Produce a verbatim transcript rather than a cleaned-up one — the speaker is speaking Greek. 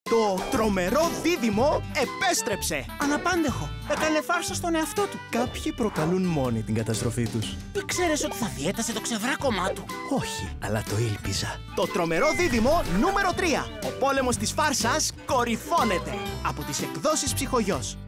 Το τρομερό δίδυμο επέστρεψε. Αναπάντεχο. Έκανε φάρσα στον εαυτό του. Κάποιοι προκαλούν μόνοι την καταστροφή τους. Ήξερες ότι θα διέτασε το ξεβράκωμά του. Όχι, αλλά το ήλπιζα. Το τρομερό δίδυμο νούμερο τρία. Ο πόλεμος της φάρσας κορυφώνεται. Από τις εκδόσεις Ψυχογιός.